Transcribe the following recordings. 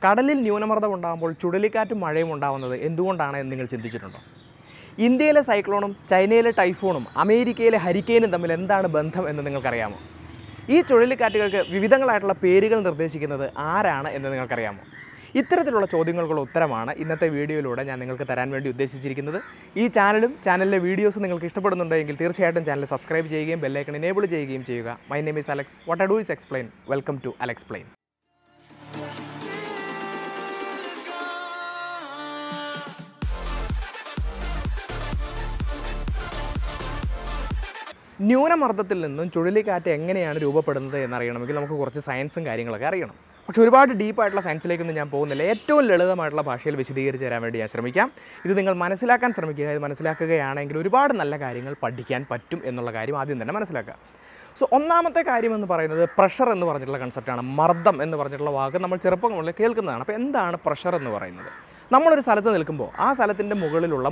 കടലിൽ ന്യൂനമർദ്ദം ഉണ്ടാകുമ്പോൾ ചുഴലിക്കാറ്റും മഴയും ഉണ്ടാകുന്നത് എന്തുകൊണ്ടാണ് എന്ന് നിങ്ങൾ ചിന്തിച്ചിട്ടുണ്ടോ? ഇന്ത്യയിലെ സൈക്ലോണും ചൈനയിലെ ടൈഫൂണും അമേരിക്കയിലെ ഹരിക്കെയിനും തമ്മിൽ എന്താണ് ബന്ധം എന്ന് നിങ്ങൾക്കറിയാമോ? ഈ ചുഴലിക്കാറ്റുകൾക്ക് വിവിധങ്ങളായിട്ടുള്ള പേരുകൾ നിർദ്ദേശിക്കുന്നത് ആരാണ് എന്ന് നിങ്ങൾക്കറിയാമോ? ഇത്തരത്തിലുള്ള ചോദ്യങ്ങൾക്കുള്ള ഉത്തരമാണ് ഇന്നത്തെ വീഡിയോയിലൂടെ ഞാൻ നിങ്ങൾക്ക് തരാൻ വേണ്ടി ഉദ്ദേശിച്ചിരിക്കുന്നത്. ഈ ചാനലിലെ വീഡിയോസ് നിങ്ങൾക്ക് ഇഷ്ടപ്പെടുന്നുണ്ടെങ്കിൽ തീർച്ചയായിട്ടും ചാനൽ സബ്സ്ക്രൈബ് ചെയ്യുകയും ബെല്ലൈക്കൺ എനേബിൾ ചെയ്യുകയും ചെയ്യുക. My name is Alex. What I do is explain. Welcome to Alexplain. ന്യൂനമർദ്ദത്തിൽ നിന്നും ചുഴലിക്കാറ്റ് എങ്ങനെയാണ് രൂപപ്പെടുന്നത് എന്നറിയണമെങ്കിൽ നമുക്ക് കുറച്ച് സയൻസും കാര്യങ്ങളൊക്കെ അറിയണം. പക്ഷേ ഒരുപാട് ഡീപ്പായിട്ടുള്ള സയൻസിലേക്കൊന്നും ഞാൻ പോകുന്നില്ല. ഏറ്റവും ലളിതമായിട്ടുള്ള ഭാഷയിൽ വിശദീകരിച്ച് തരാൻ വേണ്ടി ഞാൻ ശ്രമിക്കാം. ഇത് നിങ്ങൾ മനസ്സിലാക്കാൻ ശ്രമിക്കുക. ഇത് മനസ്സിലാക്കുകയാണെങ്കിൽ ഒരുപാട് നല്ല കാര്യങ്ങൾ പഠിക്കാൻ പറ്റും എന്നുള്ള കാര്യം ആദ്യം തന്നെ മനസ്സിലാക്കുക. ഒന്നാമത്തെ കാര്യം എന്ന് പറയുന്നത് പ്രഷർ എന്ന് പറഞ്ഞിട്ടുള്ള കൺസെപ്റ്റാണ്. മർദ്ദം എന്ന് പറഞ്ഞിട്ടുള്ള വാക്ക് നമ്മൾ ചെറുപ്പം മുതൽ കേൾക്കുന്നതാണ്. അപ്പോൾ എന്താണ് പ്രഷർ എന്ന് പറയുന്നത്? നമ്മളൊരു സ്ഥലത്ത് നിൽക്കുമ്പോൾ ആ സ്ഥലത്തിൻ്റെ മുകളിലുള്ള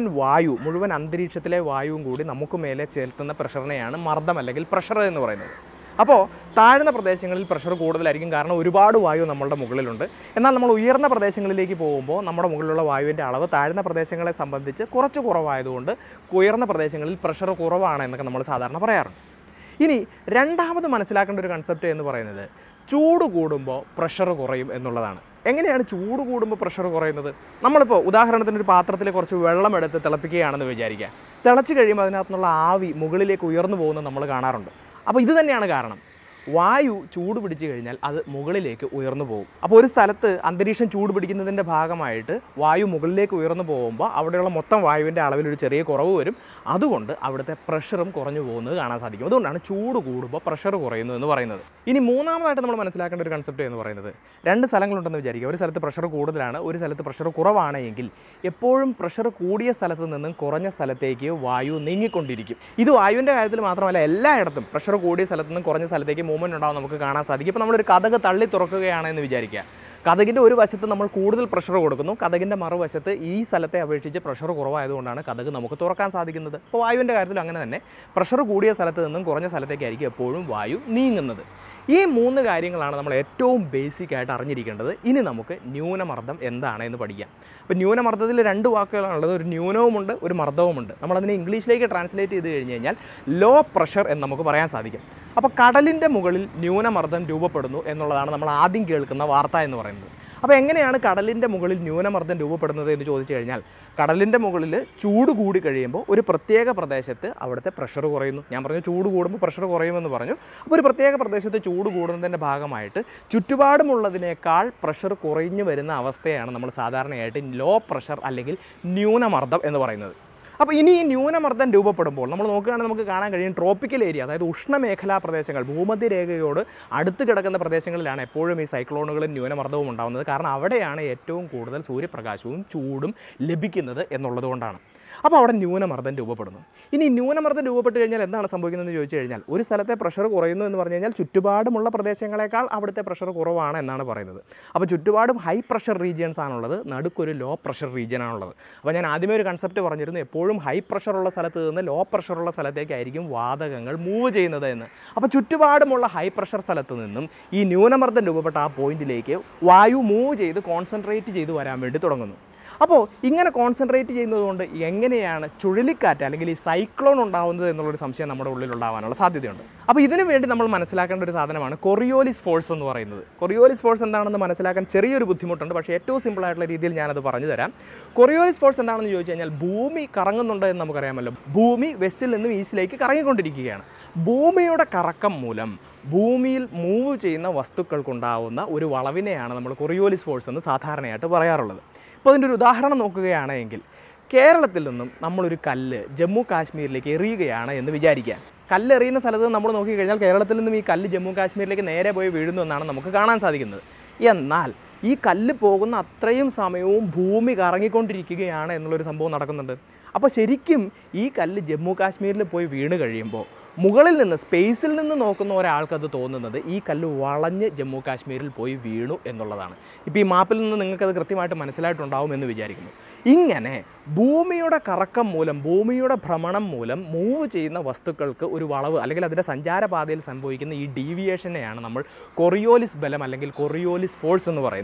മുഴുവൻ അന്തരീക്ഷത്തിലെ വായുവും കൂടി നമുക്ക് മേലെ ചെലുത്തുന്ന പ്രഷറിനെയാണ് മർദ്ദം അല്ലെങ്കിൽ പ്രഷർ എന്ന് പറയുന്നത്. അപ്പോൾ താഴ്ന്ന പ്രദേശങ്ങളിൽ പ്രഷർ കൂടുതലായിരിക്കും, കാരണം ഒരുപാട് വായു നമ്മളുടെ മുകളിലുണ്ട്. എന്നാൽ നമ്മൾ ഉയർന്ന പ്രദേശങ്ങളിലേക്ക് പോകുമ്പോൾ നമ്മുടെ മുകളിലുള്ള വായുവിൻ്റെ അളവ് താഴ്ന്ന പ്രദേശങ്ങളെ സംബന്ധിച്ച് കുറച്ച് കുറവായതുകൊണ്ട് ഉയർന്ന പ്രദേശങ്ങളിൽ പ്രഷർ കുറവാണ് എന്നൊക്കെ നമ്മൾ സാധാരണ പറയാറുണ്ട്. ഇനി രണ്ടാമത് മനസ്സിലാക്കേണ്ട ഒരു കൺസെപ്റ്റ് എന്ന് പറയുന്നത് ചൂട് കൂടുമ്പോൾ പ്രഷർ കുറയും എന്നുള്ളതാണ്. എങ്ങനെയാണ് ചൂട് കൂടുമ്പോൾ പ്രഷർ കുറയുന്നത്? നമ്മളിപ്പോൾ ഉദാഹരണത്തിന് ഒരു പാത്രത്തിൽ കുറച്ച് വെള്ളം എടുത്ത് തിളപ്പിക്കുകയാണെന്ന് വിചാരിക്കുക. തിളച്ച് കഴിയുമ്പോൾ അതിനകത്തുനിന്നുള്ള ആവി മുകളിലേക്ക് ഉയർന്നു പോകുന്നത് നമ്മൾ കാണാറുണ്ട്. അപ്പോൾ ഇത് തന്നെയാണ് കാരണം. വായു ചൂട് പിടിച്ചു കഴിഞ്ഞാൽ അത് മുകളിലേക്ക് ഉയർന്നു പോകും. അപ്പോൾ ഒരു സ്ഥലത്ത് അന്തരീക്ഷം ചൂട് പിടിക്കുന്നതിൻ്റെ ഭാഗമായിട്ട് വായു മുകളിലേക്ക് ഉയർന്നു പോകുമ്പോൾ അവിടെയുള്ള മൊത്തം വായുവിൻ്റെ അളവിലൊരു ചെറിയ കുറവ് വരും. അതുകൊണ്ട് അവിടുത്തെ പ്രഷറും കുറഞ്ഞു പോകുന്നത് കാണാൻ സാധിക്കും. അതുകൊണ്ടാണ് ചൂട് കൂടുമ്പോൾ പ്രഷർ കുറയുന്നു എന്ന് പറയുന്നത്. ഇനി മൂന്നാമതായിട്ട് നമ്മൾ മനസ്സിലാക്കേണ്ട ഒരു കൺസെപ്റ്റ് എന്ന് പറയുന്നത് രണ്ട് സ്ഥലങ്ങളുണ്ടെന്ന് വിചാരിക്കുക. ഒരു സ്ഥലത്ത് പ്രഷർ കൂടുതലാണ്, ഒരു സ്ഥലത്ത് പ്രഷർ കുറവാണ് എങ്കിൽ എപ്പോഴും പ്രഷർ കൂടിയ സ്ഥലത്ത് നിന്നും കുറഞ്ഞ സ്ഥലത്തേക്ക് വായു നീങ്ങിക്കൊണ്ടിരിക്കും. ഇത് വായുവിൻ്റെ കാര്യത്തിൽ മാത്രമല്ല, എല്ലായിടത്തും പ്രഷർ കൂടിയ സ്ഥലത്ത് നിന്നും കുറഞ്ഞ സ്ഥലത്തേക്ക് മൂവ്മെൻറ്റ് ഉണ്ടാവും നമുക്ക് കാണാൻ സാധിക്കും. ഇപ്പോൾ നമ്മളൊരു കതക് തള്ളി തുറക്കുകയാണെന്ന് വിചാരിക്കുക. കതകിൻ്റെ ഒരു വശത്ത് നമ്മൾ കൂടുതൽ പ്രഷർ കൊടുക്കുന്നു, കതകിൻ്റെ മറുവശത്ത് ഈ സ്ഥലത്തെ അപേക്ഷിച്ച് പ്രഷർ കുറവായതുകൊണ്ടാണ് കതക് നമുക്ക് തുറക്കാൻ സാധിക്കുന്നത്. അപ്പോൾ വായുവിൻ്റെ കാര്യത്തിൽ അങ്ങനെ തന്നെ പ്രഷർ കൂടിയ സ്ഥലത്ത് നിന്നും കുറഞ്ഞ സ്ഥലത്തേക്കായിരിക്കും എപ്പോഴും വായു നീങ്ങുന്നത്. ഈ മൂന്ന് കാര്യങ്ങളാണ് നമ്മൾ ഏറ്റവും ബേസിക്കായിട്ട് അറിഞ്ഞിരിക്കേണ്ടത്. ഇനി നമുക്ക് ന്യൂനമർദ്ദം എന്താണ് എന്ന് പഠിക്കാം. അപ്പോൾ ന്യൂനമർദ്ദത്തിൽ രണ്ട് വാക്കുകളാണുള്ളത്. ഒരു ന്യൂനവുമുണ്ട്, ഒരു മർദ്ദവുമുണ്ട്. നമ്മളതിനെ ഇംഗ്ലീഷിലേക്ക് ട്രാൻസ്ലേറ്റ് ചെയ്ത് കഴിഞ്ഞ് കഴിഞ്ഞാൽ ലോ പ്രഷർ എന്ന് നമുക്ക് പറയാൻ സാധിക്കും. അപ്പോൾ കടലിൻ്റെ മുകളിൽ ന്യൂനമർദ്ദം രൂപപ്പെടുന്നു എന്നുള്ളതാണ് നമ്മൾ ആദ്യം കേൾക്കുന്ന വാർത്ത എന്ന് പറയുന്നത്. അപ്പോൾ എങ്ങനെയാണ് കടലിൻ്റെ മുകളിൽ ന്യൂനമർദ്ദം രൂപപ്പെടുന്നത് എന്ന് ചോദിച്ചു കഴിഞ്ഞാൽ, കടലിൻ്റെ മുകളിൽ ചൂട് കൂടി കഴിയുമ്പോൾ ഒരു പ്രത്യേക പ്രദേശത്ത് അവിടുത്തെ പ്രഷർ കുറയുന്നു. ഞാൻ പറഞ്ഞു ചൂട് കൂടുമ്പോൾ പ്രഷർ കുറയുമെന്ന് പറഞ്ഞു. അപ്പോൾ ഒരു പ്രത്യേക പ്രദേശത്ത് ചൂട് കൂടുന്നതിൻ്റെ ഭാഗമായിട്ട് ചുറ്റുപാടുമുള്ളതിനേക്കാൾ പ്രഷർ കുറഞ്ഞു വരുന്ന അവസ്ഥയാണ് നമ്മൾ സാധാരണയായിട്ട് ലോ പ്രഷർ അല്ലെങ്കിൽ ന്യൂനമർദ്ദം എന്ന് പറയുന്നത്. അപ്പോൾ ഇനി ഈ ന്യൂനമർദ്ദം രൂപപ്പെടുമ്പോൾ നമ്മൾ നോക്കുകയാണെങ്കിൽ നമുക്ക് കാണാൻ കഴിയും ട്രോപ്പിക്കൽ ഏരിയ, അതായത് ഉഷ്ണമേഖലാ പ്രദേശങ്ങൾ, ഭൂമധ്യരേഖയോട് അടുത്ത് കിടക്കുന്ന പ്രദേശങ്ങളിലാണ് എപ്പോഴും ഈ സൈക്ലോണുകളും ന്യൂനമർദ്ദവും ഉണ്ടാകുന്നത്. കാരണം അവിടെയാണ് ഏറ്റവും കൂടുതൽ സൂര്യപ്രകാശവും ചൂടും ലഭിക്കുന്നത് എന്നുള്ളതുകൊണ്ടാണ്. അപ്പോൾ അവിടെ ന്യൂനമർദ്ദം രൂപപ്പെടുന്നു. ഇനി ന്യൂനമർദ്ദം രൂപപ്പെട്ട് കഴിഞ്ഞാൽ എന്താണ് സംഭവിക്കുന്നതെന്ന് ചോദിച്ചു കഴിഞ്ഞാൽ, ഒരു സ്ഥലത്തെ പ്രഷർ കുറയുന്നു എന്ന് പറഞ്ഞു കഴിഞ്ഞാൽ ചുറ്റുപാടുമുള്ള പ്രദേശങ്ങളെക്കാൾ അവിടുത്തെ പ്രഷർ കുറവാണ് എന്നാണ് പറയുന്നത്. അപ്പോൾ ചുറ്റുപാടും ഹൈ പ്രഷർ റീജിയൻസ് ആണുള്ളത്, നടുക്കൊരു ലോ പ്രഷർ റീജിയൻ ആണുള്ളത്. അപ്പോൾ ഞാൻ ആദ്യമേ ഒരു കൺസെപ്റ്റ് പറഞ്ഞിരുന്നു, എപ്പോഴും ഹൈ പ്രഷറുള്ള സ്ഥലത്ത് നിന്ന് ലോ പ്രഷറുള്ള സ്ഥലത്തേക്കായിരിക്കും വാതകങ്ങൾ മൂവ് ചെയ്യുന്നത് എന്ന്. അപ്പോൾ ചുറ്റുപാടുമുള്ള ഹൈ പ്രഷർ സ്ഥലത്ത് നിന്നും ഈ ന്യൂനമർദ്ദം രൂപപ്പെട്ട ആ പോയിന്റിലേക്ക് വായു മൂവ് ചെയ്ത് കോൺസെൻട്രേറ്റ് ചെയ്ത് വരാൻ വേണ്ടി തുടങ്ങുന്നു. അപ്പോൾ ഇങ്ങനെ കോൺസെൻട്രേറ്റ് ചെയ്യുന്നത് കൊണ്ട് എങ്ങനെയാണ് ചുഴലിക്കാറ്റ് അല്ലെങ്കിൽ ഈ സൈക്ലോൺ ഉണ്ടാകുന്നത് എന്നുള്ളൊരു സംശയം നമ്മുടെ ഉള്ളിൽ ഉണ്ടാകാനുള്ള സാധ്യതയുണ്ട്. അപ്പോൾ ഇതിനു വേണ്ടി നമ്മൾ മനസ്സിലാക്കേണ്ട ഒരു സാധനമാണ് കൊറിയോലിസ് ഫോഴ്സ് എന്ന് പറയുന്നത്. കൊറിയോലിസ് ഫോഴ്സ് എന്താണെന്ന് മനസ്സിലാക്കാൻ ചെറിയൊരു ബുദ്ധിമുട്ടുണ്ട്, പക്ഷേ ഏറ്റവും സിമ്പിളായിട്ടുള്ള രീതിയിൽ ഞാനത് പറഞ്ഞു തരാം. കൊറിയോലിസ് ഫോഴ്സ് എന്താണെന്ന് ചോദിച്ചു കഴിഞ്ഞാൽ, ഭൂമി കറങ്ങുന്നുണ്ട് എന്ന് നമുക്കറിയാമല്ലോ. ഭൂമി വെസ്റ്റിൽ നിന്നും ഈസ്റ്റിലേക്ക് കറങ്ങിക്കൊണ്ടിരിക്കുകയാണ്. ഭൂമിയുടെ കറക്കം മൂലം ഭൂമിയിൽ മൂവ് ചെയ്യുന്ന വസ്തുക്കൾക്കുണ്ടാവുന്ന ഒരു വളവിനെയാണ് നമ്മൾ കൊറിയോലിസ് ഫോഴ്സ് എന്ന് സാധാരണയായിട്ട് പറയാറുള്ളത്. ഇപ്പോൾ അതിൻ്റെ ഒരു ഉദാഹരണം നോക്കുകയാണെങ്കിൽ, കേരളത്തിൽ നിന്നും നമ്മളൊരു കല്ല് ജമ്മു കാശ്മീരിലേക്ക് എറിയുകയാണ് എന്ന് വിചാരിക്കുക. കല്ലെറിയുന്ന സ്ഥലത്ത് നമ്മൾ നോക്കിക്കഴിഞ്ഞാൽ കേരളത്തിൽ നിന്നും ഈ കല്ല് ജമ്മു കാശ്മീരിലേക്ക് നേരെ പോയി വീഴുന്നു എന്നാണ് നമുക്ക് കാണാൻ സാധിക്കുന്നത്. എന്നാൽ ഈ കല്ല് പോകുന്ന അത്രയും സമയവും ഭൂമി കറങ്ങിക്കൊണ്ടിരിക്കുകയാണ് എന്നുള്ളൊരു സംഭവം നടക്കുന്നുണ്ട്. അപ്പോൾ ശരിക്കും ഈ കല്ല് ജമ്മു കാശ്മീരിൽ പോയി വീണ് കഴിയുമ്പോൾ മുകളിൽ നിന്ന് സ്പേസിൽ നിന്ന് നോക്കുന്ന ഒരാൾക്കത് തോന്നുന്നത് ഈ കല്ല് വളഞ്ഞ് ജമ്മു കാശ്മീരിൽ പോയി വീണു എന്നുള്ളതാണ്. ഇപ്പോൾ ഈ മാപ്പിൽ നിന്ന് നിങ്ങൾക്കത് കൃത്യമായിട്ട് മനസ്സിലായിട്ടുണ്ടാവും എന്ന് വിചാരിക്കുന്നു. ഇങ്ങനെ ഭൂമിയുടെ കറക്കം മൂലം, ഭൂമിയുടെ ഭ്രമണം മൂലം മൂവ് ചെയ്യുന്ന വസ്തുക്കൾക്ക് ഒരു വളവ് അല്ലെങ്കിൽ അതിൻ്റെ സഞ്ചാരപാതയിൽ സംഭവിക്കുന്ന ഈ ഡീവിയേഷനെയാണ് നമ്മൾ കൊറിയോലിസ് ബലം അല്ലെങ്കിൽ കൊറിയോലിസ് ഫോഴ്സ് എന്ന് പറയുന്നത്.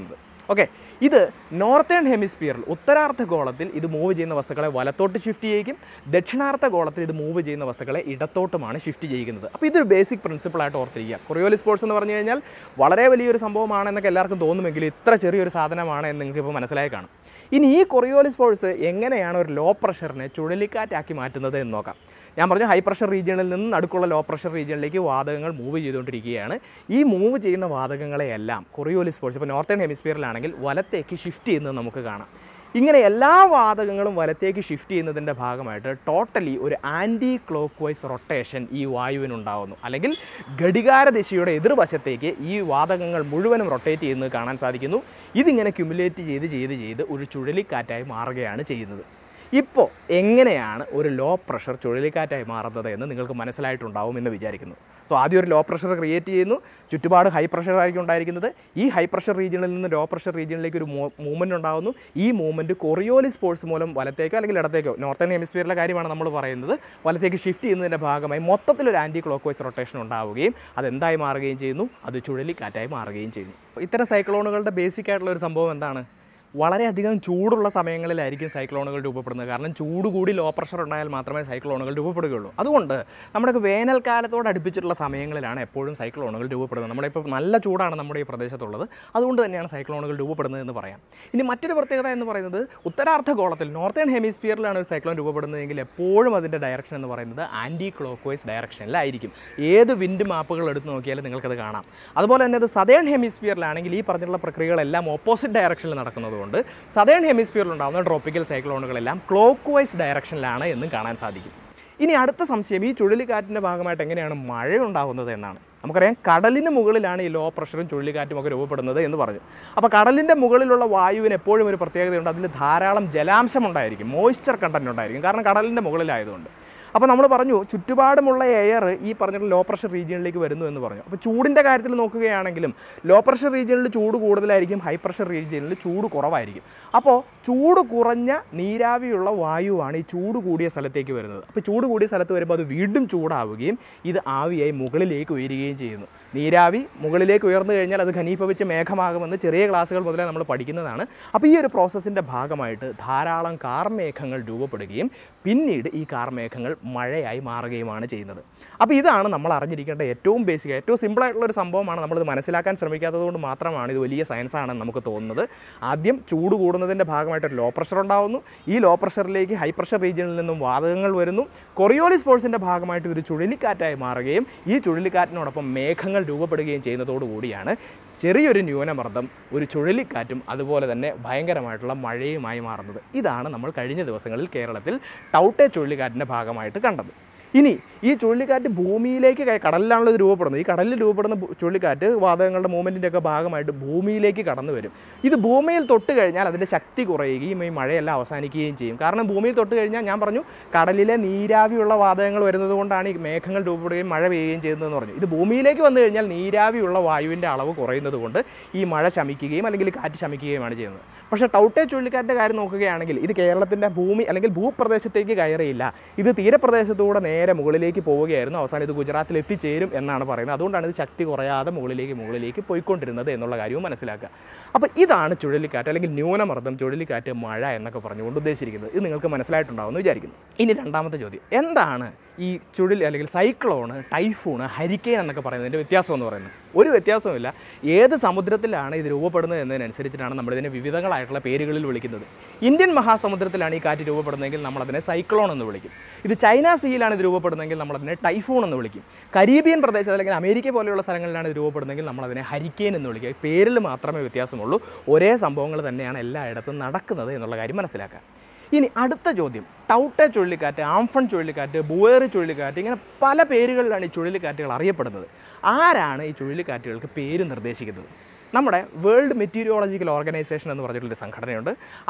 ഓക്കെ, ഇത് നോർത്തേൺ ഹെമിസ്ഫിയറിൽ ഉത്തരാർദ്ധ ഗോളത്തിൽ ഇത് മൂവ് ചെയ്യുന്ന വസ്തുക്കളെ വലത്തോട്ട് ഷിഫ്റ്റ് ചെയ്യിക്കും, ദക്ഷിണാർദ്ധ ഗോളത്തിൽ ഇത് മൂവ് ചെയ്യുന്ന വസ്തുക്കളെ ഇടത്തോട്ടുമാണ് ഷിഫ്റ്റ് ചെയ്യുന്നത്. അപ്പോൾ ഇതൊരു ബേസിക് പ്രിൻസിപ്പിളായിട്ട് ഓർത്തിരിക്കുക. കൊറിയോലിസ് ഫോഴ്സ് എന്ന് പറഞ്ഞു കഴിഞ്ഞാൽ വളരെ വലിയൊരു സംഭവമാണെന്നൊക്കെ എല്ലാവർക്കും തോന്നുമെങ്കിലും ഇത്ര ചെറിയൊരു സാധനമാണ് എന്ന് നിങ്ങൾക്ക് ഇപ്പോൾ മനസ്സിലായി കാണും. ഇനി ഈ കൊറിയോലിസ് ഫോഴ്സ് എങ്ങനെയാണ് ഒരു ലോ പ്രഷറിനെ ചുഴലിക്കാറ്റാക്കി മാറ്റുന്നത് എന്ന് നോക്കാം. ഞാൻ പറഞ്ഞു ഹൈ പ്രഷർ റീജിയണിൽ നിന്ന് നടുക്കുള്ള ലോ പ്രഷർ റീജിയണിലേക്ക് വാതകങ്ങൾ മൂവ് ചെയ്തുകൊണ്ടിരിക്കുകയാണ്. ഈ മൂവ് ചെയ്യുന്ന വാതകങ്ങളെയെല്ലാം കൊറിയോലിസ് ഫോഴ്സ് ഇപ്പോൾ നോർത്തേൺ ഹെമിസ്ഫിയറിലാണെങ്കിൽ വലത്തേക്ക് ഷിഫ്റ്റ് ചെയ്യുന്നത് നമുക്ക് കാണാം. ഇങ്ങനെ എല്ലാ വാതകങ്ങളും വലത്തേക്ക് ഷിഫ്റ്റ് ചെയ്യുന്നതിൻ്റെ ഭാഗമായിട്ട് ടോട്ടലി ഒരു ആൻറ്റി ക്ലോക്ക് വൈസ് റൊട്ടേഷൻ ഈ വായുവിനുണ്ടാകുന്നു. അല്ലെങ്കിൽ ഘടികാര ദിശയുടെ എതിർവശത്തേക്ക് ഈ വാതകങ്ങൾ മുഴുവനും റൊട്ടേറ്റ് ചെയ്യുന്നത് കാണാൻ സാധിക്കുന്നു. ഇതിങ്ങനെ ക്യുമുലേറ്റ് ചെയ്ത് ഒരു ചുഴലിക്കാറ്റായി മാറുകയാണ് ചെയ്യുന്നത്. ഇപ്പോൾ എങ്ങനെയാണ് ഒരു ലോ പ്രഷർ ചുഴലിക്കാറ്റായി മാറുന്നത് എന്ന് നിങ്ങൾക്ക് മനസ്സിലായിട്ടുണ്ടാവും എന്ന് വിചാരിക്കുന്നു. സോ ആദ്യം ഒരു ലോ പ്രഷർ ക്രിയേറ്റ് ചെയ്യുന്നു, ചുറ്റുപാട് ഹൈ പ്രഷർ ആയിരിക്കും ഉണ്ടായിരിക്കുന്നത്. ഈ ഹൈ പ്രഷർ റീജിയണിൽ നിന്ന് ലോ പ്രഷർ റീജിയണിലേക്ക് ഒരു മൂവ്മെൻറ്റ് ഉണ്ടാകുന്നു. ഈ മൂവ്മെൻറ്റ് കൊറിയോലിസ് ഫോഴ്സ് മൂലം വലത്തേക്കോ അല്ലെങ്കിൽ ഇടത്തേക്കോ, നോർത്തേൺ ഹെമിസ്ഫിയറിലെ കാര്യമാണ് നമ്മൾ പറയുന്നത്, വലത്തേക്ക് ഷിഫ്റ്റ് ചെയ്യുന്നതിൻ്റെ ഭാഗമായി മൊത്തത്തിലൊരു ആൻറ്റി ക്ലോക്ക് വൈസ് റൊട്ടേഷൻ ഉണ്ടാവുകയും അതെന്തായി മാറുകയും ചെയ്യുന്നു, അത് ചുഴലിക്കാറ്റായി മാറുകയും ചെയ്യുന്നു. ഇത്തരം സൈക്ലോണുകളുടെ ബേസിക് ആയിട്ടുള്ള ഒരു സംഭവം എന്താണ്? വളരെയധികം ചൂടുള്ള സമയങ്ങളിലായിരിക്കും സൈക്ലോണുകൾ രൂപപ്പെടുന്നത്. കാരണം ചൂട് കൂടി ലോ പ്രഷർ ഉണ്ടായാൽ മാത്രമേ സൈക്ലോണുകൾ രൂപപ്പെടുകയുള്ളൂ. അതുകൊണ്ട് നമ്മുടെ വേനൽക്കാലത്തോട് അടുപ്പിച്ചിട്ടുള്ള സമയങ്ങളിലാണ് എപ്പോഴും സൈക്ലോണുകൾ രൂപപ്പെടുന്നത്. നമ്മുടെ ഇപ്പോൾ നല്ല ചൂടാണ് നമ്മുടെ ഈ പ്രദേശത്തുള്ളത്, അതുകൊണ്ട് തന്നെയാണ് സൈക്ലോണുകൾ രൂപപ്പെടുന്നത് എന്ന് പറയാം. ഇനി മറ്റൊരു പ്രത്യേകത എന്ന് പറയുന്നത് ഉത്തരാർദ്ധ ഗോളത്തിൽ നോർത്തേൺ ഹെമിസ്ഫിയറിലാണ് ഒരു സൈക്ലോൺ രൂപപ്പെടുന്നതെങ്കിൽ എപ്പോഴും അതിൻ്റെ ഡയറക്ഷൻ എന്ന് പറയുന്നത് ആൻറ്റി ക്ലോക്ക് വൈസ് ഡയറക്ഷനിലായിരിക്കും. ഏത് വിൻഡ് മാപ്പുകൾ എടുത്ത് നോക്കിയാലും നിങ്ങൾക്കത് കാണാം. അതുപോലെ തന്നെ അത് സതേൺ ഹെമിസ്ഫിയറിലാണെങ്കിൽ ഈ പറഞ്ഞിട്ടുള്ള പ്രക്രിയകളെല്ലാം ഓപ്പോസിറ്റ് ഡയറക്ഷനിൽ നടക്കുന്നതുകൊണ്ട് സതേൺ ഹെമിസ്ഫിയറിൽ ഉണ്ടാകുന്ന ട്രോപ്പിക്കൽ സൈക്ലോണുകളെല്ലാം ക്ലോക്ക് വൈസ് ഡയറക്ഷനിലാണ് എന്നും കാണാൻ സാധിക്കും. ഇനി അടുത്ത സംശയം, ഈ ചുഴലിക്കാറ്റിൻ്റെ ഭാഗമായിട്ട് എങ്ങനെയാണ് മഴ ഉണ്ടാകുന്നത് എന്നാണ്. നമുക്കറിയാം കടലിന് മുകളിലാണ് ഈ ലോ പ്രഷറും ചുഴലിക്കാറ്റും ഒക്കെ രൂപപ്പെടുന്നത് എന്ന് പറഞ്ഞു. അപ്പോൾ കടലിൻ്റെ മുകളിലുള്ള വായുവിന് എപ്പോഴും ഒരു പ്രത്യേകതയുണ്ട്, അതിൽ ധാരാളം ജലാംശം ഉണ്ടായിരിക്കും, മോയ്സ്ചർ കണ്ടൻറ്റ് ഉണ്ടായിരിക്കും, കാരണം കടലിൻ്റെ മുകളിലായതുകൊണ്ട്. അപ്പോൾ നമ്മൾ പറഞ്ഞു ചുറ്റുപാടുമുള്ള എയർ ഈ പറഞ്ഞിട്ട് ലോ പ്രഷർ റീജിയണിലേക്ക് വരുന്നു എന്ന് പറഞ്ഞു. അപ്പോൾ ചൂടിൻ്റെ കാര്യത്തിൽ നോക്കുകയാണെങ്കിലും ലോ പ്രഷർ റീജിയണിൽ ചൂട് കൂടുതലായിരിക്കും, ഹൈ പ്രഷർ റീജിയണിൽ ചൂട് കുറവായിരിക്കും. അപ്പോൾ ചൂട് കുറഞ്ഞ നീരാവിയുള്ള വായുവാണ് ഈ ചൂട് കൂടിയ സ്ഥലത്തേക്ക് വരുന്നത്. അപ്പോൾ ചൂട് കൂടിയ സ്ഥലത്ത് വരുമ്പോൾ അത് വീണ്ടും ചൂടാവുകയും ഇത് ആവിയായി മുകളിലേക്ക് ഉയരുകയും ചെയ്യുന്നു. നീരാവി മുകളിലേക്ക് ഉയർന്നു കഴിഞ്ഞാൽ അത് ഘനീഭവിച്ച് മേഘമാകുമെന്ന് ചെറിയ ക്ലാസ്സുകൾ മുതലേ നമ്മൾ പഠിക്കുന്നതാണ്. അപ്പോൾ ഈ ഒരു പ്രോസസ്സിൻ്റെ ഭാഗമായിട്ട് ധാരാളം കാർമേഘങ്ങൾ രൂപപ്പെടുകയും പിന്നീട് ഈ കാർമേഘങ്ങൾ മഴയായി മാറുകയുമാണ് ചെയ്യുന്നത്. അപ്പോൾ ഇതാണ് നമ്മൾ അറിഞ്ഞിരിക്കേണ്ട ഏറ്റവും ബേസിക്, ഏറ്റവും സിമ്പിളായിട്ടുള്ളൊരു സംഭവമാണ്. നമ്മളിത് മനസ്സിലാക്കാൻ ശ്രമിക്കാത്തത് കൊണ്ട് മാത്രമാണ് ഇത് വലിയ സയൻസ് ആണെന്ന് നമുക്ക് തോന്നുന്നത്. ആദ്യം ചൂട് കൂടുന്നതിൻ്റെ ഭാഗമായിട്ട് ഒരു ലോ പ്രഷർ ഉണ്ടാകുന്നു. ഈ ലോ പ്രഷറിലേക്ക് ഹൈ പ്രഷർ റീജിയണിൽ നിന്നും വാതകങ്ങൾ വരുന്നു. കൊറിയോലിസ് ഫോഴ്സിൻ്റെ ഭാഗമായിട്ട് ഇതൊരു ചുഴലിക്കാറ്റായി മാറുകയും ഈ ചുഴലിക്കാറ്റിനോടൊപ്പം മേഘങ്ങൾ രൂപപ്പെടുകയും ചെയ്യുന്നതോടുകൂടിയാണ് ചെറിയൊരു ന്യൂനമർദ്ദം ഒരു ചുഴലിക്കാറ്റും അതുപോലെ തന്നെ ഭയങ്കരമായിട്ടുള്ള മഴയുമായി മാറുന്നത്. ഇതാണ് നമ്മൾ കഴിഞ്ഞ ദിവസങ്ങളിൽ കേരളത്തിൽ ടൗട്ടെ ചുഴലിക്കാറ്റിൻ്റെ ഭാഗമായിട്ട് കണ്ടത്. ഇനി ഈ ചുഴലിക്കാറ്റ് ഭൂമിയിലേക്ക് കടലിലാണല്ലോ ഇത് രൂപപ്പെടുന്നത്. ഈ കടലിൽ രൂപപ്പെടുന്ന ചുഴലിക്കാറ്റ് വാതകങ്ങളുടെ മൂവ്മെൻറ്റിൻ്റെ ഒക്കെ ഭാഗമായിട്ട് ഭൂമിയിലേക്ക് കടന്നു വരും. ഇത് ഭൂമിയിൽ തൊട്ട് കഴിഞ്ഞാൽ അതിൻ്റെ ശക്തി കുറയുകയും ഈ മഴയെല്ലാം അവസാനിക്കുകയും ചെയ്യും. കാരണം ഭൂമിയിൽ തൊട്ട് കഴിഞ്ഞാൽ ഞാൻ പറഞ്ഞു കടലിലെ നീരാവിയുള്ള വാതകങ്ങൾ വരുന്നത് കൊണ്ടാണ് ഈ മേഘങ്ങൾ രൂപപ്പെടുകയും മഴ പെയ്യുകയും ചെയ്യുന്നതെന്ന് പറഞ്ഞു. ഇത് ഭൂമിയിലേക്ക് വന്നു കഴിഞ്ഞാൽ നീരാവിയുള്ള വായുവിൻ്റെ അളവ് കുറയുന്നത് കൊണ്ട് ഈ മഴ ശമിക്കുകയും അല്ലെങ്കിൽ കാറ്റ് ശമിക്കുകയുമാണ് ചെയ്യുന്നത്. പക്ഷേ ടൗട്ടെ ചുഴലിക്കാറ്റിൻ്റെ കാര്യം നോക്കുകയാണെങ്കിൽ ഇത് കേരളത്തിൻ്റെ ഭൂമി അല്ലെങ്കിൽ ഭൂപ്രദേശത്തേക്ക് കയറിയില്ല. ഇത് തീരപ്രദേശത്തൂടെ നേരെ മുകളിലേക്ക് പോവുകയായിരുന്നു. അവസാനം ഇത് ഗുജറാത്തിൽ എത്തിച്ചേരും എന്നാണ് പറയുന്നത്. അതുകൊണ്ടാണ് ഇത് ശക്തി കുറയാതെ മുകളിലേക്ക് പോയിക്കൊണ്ടിരുന്നത് എന്നുള്ള കാര്യവും മനസ്സിലാക്കുക. അപ്പോൾ ഇതാണ് ചുഴലിക്കാറ്റ് അല്ലെങ്കിൽ ന്യൂനമർദ്ദം, ചുഴലിക്കാറ്റ്, മഴ എന്നൊക്കെ പറഞ്ഞുകൊണ്ട് ഉദ്ദേശിച്ചിരിക്കുന്നത്. ഇത് നിങ്ങൾക്ക് മനസ്സിലായിട്ടുണ്ടാവുമെന്ന് വിചാരിക്കുന്നു. ഇനി രണ്ടാമത്തെ ചോദ്യം, എന്താണ് ഈ ചുഴലി അല്ലെങ്കിൽ സൈക്ലോണ്, ടൈഫൂണ്, ഹരിക്കെയിൻ എന്നൊക്കെ പറയുന്നതിൻ്റെ വ്യത്യാസം എന്ന് പറയുന്നത്? ഒരു വ്യത്യാസവുമില്ല. ഏത് സമുദ്രത്തിലാണ് ഇത് രൂപപ്പെടുന്നത് എന്നതിനനുസരിച്ചിട്ടാണ് നമ്മളിതിനെ വിവിധങ്ങളായിട്ടുള്ള പേരുകളിൽ വിളിക്കുന്നത്. ഇന്ത്യൻ മഹാസമുദ്രത്തിലാണ് ഈ കാറ്റ് രൂപപ്പെടുന്നതെങ്കിൽ നമ്മളതിനെ സൈക്ലോൺ എന്ന് വിളിക്കും. ഇത് ചൈന സീയിലാണ് ഇത് രൂപപ്പെടുന്നതെങ്കിൽ നമ്മളതിനെ ടൈഫൂൺ എന്ന് വിളിക്കും. കരീബിയൻ പ്രദേശത്ത് അല്ലെങ്കിൽ അമേരിക്ക പോലെയുള്ള സ്ഥലങ്ങളിലാണ് ഇത് രൂപപ്പെടുന്നതെങ്കിൽ നമ്മളതിനെ ഹരിക്കെയിൻ എന്ന് വിളിക്കുക. പേരിൽ മാത്രമേ വ്യത്യാസമുള്ളൂ. ഒരേ സംഭവങ്ങൾ തന്നെയാണ് എല്ലായിടത്തും നടക്കുന്നത് എന്നുള്ള കാര്യം മനസ്സിലാക്കുക. ഇനി അടുത്ത ചോദ്യം, ടൗട്ടെ ചുഴലിക്കാറ്റ്, ആംഫൺ ചുഴലിക്കാറ്റ്, ബുവേറി ചുഴലിക്കാറ്റ്, ഇങ്ങനെ പല പേരുകളിലാണ് ഈ ചുഴലിക്കാറ്റുകൾ അറിയപ്പെടുന്നത്. ആരാണ് ഈ ചുഴലിക്കാറ്റുകൾക്ക് പേര് നിർദ്ദേശിക്കുന്നത്? നമ്മുടെ വേൾഡ് മെറ്റീരിയോളജിക്കൽ ഓർഗനൈസേഷൻ എന്ന് പറഞ്ഞിട്ടുള്ളൊരു സംഘടനയുണ്ട്.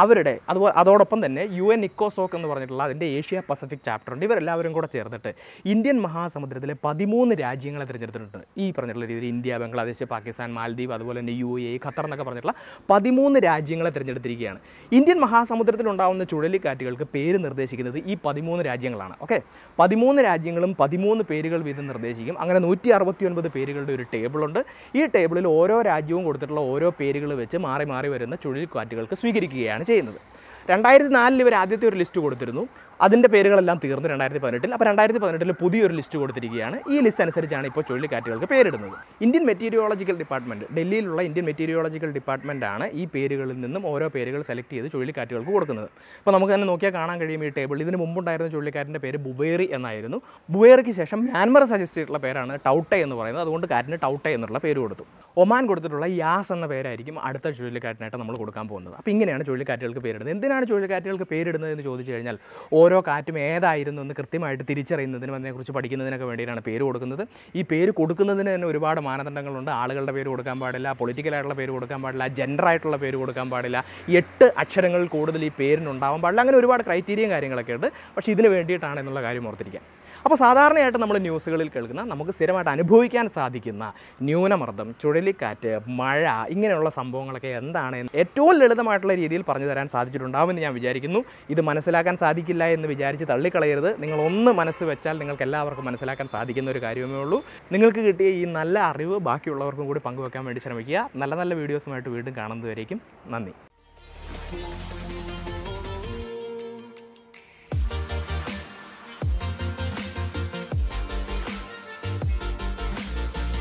അതോടൊപ്പം തന്നെ UN ഇക്കോസോക്ക് എന്ന് പറഞ്ഞിട്ടുള്ള അതിൻ്റെ ഏഷ്യ പസഫിക് ചാപ്റ്റർ ഉണ്ട്. ഇവരെല്ലാവരും കൂടെ ചേർന്നിട്ട് ഇന്ത്യൻ മഹാസമുദ്രത്തിലെ 13 രാജ്യങ്ങളെ തിരഞ്ഞെടുത്തിട്ടുണ്ട്. ഈ പറഞ്ഞിട്ടുള്ള രീതിയിൽ ഇന്ത്യ, ബംഗ്ലാദേശ്, പാകിസ്ഥാൻ, മാൽദ്വീപ്, അതുപോലെ തന്നെ UAE, ഖത്തർ എന്നൊക്കെ പറഞ്ഞിട്ടുള്ള 13 രാജ്യങ്ങളെ തിരഞ്ഞെടുത്തിരിക്കുകയാണ്. ഇന്ത്യൻ മഹാസമുദ്രത്തിലുണ്ടാകുന്ന ചുഴലിക്കാറ്റുകൾക്ക് പേര് നിർദ്ദേശിക്കുന്നത് ഈ 13 രാജ്യങ്ങളാണ്. ഓക്കെ, 13 രാജ്യങ്ങളും 13 പേരുകൾ വീതം നിർദ്ദേശിക്കും. അങ്ങനെ 169 പേരുകളുടെ ഒരു ടേബിളുണ്ട്. ഈ ടേബിളിൽ ഓരോ രാജ്യവും കൊടുത്തിട്ടുള്ള ഓരോ പേരുകൾ വെച്ച് മാറി മാറി വരുന്ന ചുഴലിക്കാറ്റുകൾക്ക് സ്വീകരിക്കുകയാണ് ചെയ്യുന്നത്. 2004 ഇവർ ആദ്യത്തെ ഒരു ലിസ്റ്റ് കൊടുത്തിരുന്നു. അതിൻ്റെ പേരുകളെല്ലാം തീർന്നു 2018. അപ്പോൾ 2018 പുതിയൊരു ലിസ്റ്റ് കൊടുത്തിരിക്കുകയാണ്. ഈ ലിസ്റ്റ് അനുസരിച്ചാണ് ഇപ്പോൾ ചുഴലിക്കാറ്റുകൾക്ക് പേരിടുന്നത്. ഇന്ത്യൻ മെറ്റീരിയോളജിക്കൽ ഡിപ്പാർട്ട്മെൻറ്റ്, ഡൽഹിയിലുള്ള ഇന്ത്യൻ മെറ്റീരിയോളജിക്കൽ ഡിപ്പാർട്ട്മെൻറ്റാണ് ഈ പേരുകളിൽ നിന്നും ഓരോ പേരുകൾ സെലക്ട് ചെയ്ത് ചുഴലിക്കാറ്റുകൾക്ക് കൊടുക്കുന്നത്. അപ്പോൾ നമുക്ക് തന്നെ നോക്കിയാൽ കാണാൻ കഴിയും ഈ ടേബിൾ. ഇതിന് മുമ്പുണ്ടായിരുന്ന ചുഴലിക്കാറ്റിൻ്റെ പേര് ബുവേറി എന്നായിരുന്നു. ബുവേറിക്ക് ശേഷം മ്യാൻമർ സജസ്റ്റ് ചെയ്തിട്ടുള്ള പേരാണ് ടൗട്ടെ എന്ന് പറയുന്നത്. അതുകൊണ്ട് കാറ്റിന് ടൗട്ടെ എന്നുള്ള പേര് കൊടുത്തു. ഒമാൻ കൊടുത്തിട്ടുള്ള യാസ് എന്ന പേരായിരിക്കും അടുത്ത ചുഴലിക്കാറ്റിനായിട്ട് നമ്മൾ കൊടുക്കാൻ പോകുന്നത്. അപ്പോൾ ഇങ്ങനെയാണ് ചുഴലിക്കാറ്റുകൾക്ക് പേരിടുന്നത്. എന്തിനാണ് ചുഴലിക്കാറ്റുകൾക്ക് പേരിടുന്നത് എന്ന് ചോദിച്ചു കഴിഞ്ഞാൽ ഓരോ കാറ്റും ഏതായിരുന്നു എന്ന് കൃത്യമായിട്ട് തിരിച്ചറിയുന്നതിനും അതിനെക്കുറിച്ച് പഠിക്കുന്നതിനൊക്കെ വേണ്ടിയിട്ടാണ് പേര് കൊടുക്കുന്നത്. ഈ പേര് കൊടുക്കുന്നതിന് തന്നെ ഒരുപാട് മാനദണ്ഡങ്ങളുണ്ട്. ആളുകളുടെ പേര് കൊടുക്കാൻ പാടില്ല, പൊളിറ്റിക്കലായിട്ടുള്ള പേര് കൊടുക്കാൻ പാടില്ല, ജെൻഡറായിട്ടുള്ള പേര് കൊടുക്കാൻ പാടില്ല, 8 അക്ഷരങ്ങളിൽ കൂടുതൽ ഈ പേരിനുണ്ടാവാൻ പാടില്ല. അങ്ങനെ ഒരുപാട് ക്രൈറ്റീരിയയും കാര്യങ്ങളൊക്കെ ഉണ്ട്. പക്ഷേ ഇതിന് വേണ്ടിയിട്ടാണ് എന്നുള്ള കാര്യം ഓർത്തിരിക്കാം. അപ്പോൾ സാധാരണയായിട്ട് നമ്മൾ ന്യൂസുകളിൽ കേൾക്കുന്ന, നമുക്ക് സ്ഥിരമായിട്ട് അനുഭവിക്കാൻ സാധിക്കുന്ന ന്യൂനമർദ്ദം, ചുഴലിക്കാറ്റ്, മഴ, ഇങ്ങനെയുള്ള സംഭവങ്ങളൊക്കെ എന്താണ് ഏറ്റവും ലളിതമായിട്ടുള്ള രീതിയിൽ പറഞ്ഞു തരാൻ സാധിച്ചിട്ടുണ്ടാവുമെന്ന് ഞാൻ വിചാരിക്കുന്നു. ഇത് മനസ്സിലാക്കാൻ സാധിക്കില്ല എന്ന് വിചാരിച്ച് തള്ളിക്കളയരുത്. നിങ്ങളൊന്ന് മനസ്സ് വെച്ചാൽ നിങ്ങൾക്ക് എല്ലാവർക്കും മനസ്സിലാക്കാൻ സാധിക്കുന്ന ഒരു കാര്യമേ ഉള്ളൂ. നിങ്ങൾക്ക് കിട്ടിയ ഈ നല്ല അറിവ് ബാക്കിയുള്ളവർക്കും കൂടി പങ്കുവെക്കാൻ വേണ്ടി ശ്രമിക്കുക. നല്ല നല്ല വീഡിയോസുമായിട്ട് വീണ്ടും കാണുന്നതുവരേക്കും നന്ദി.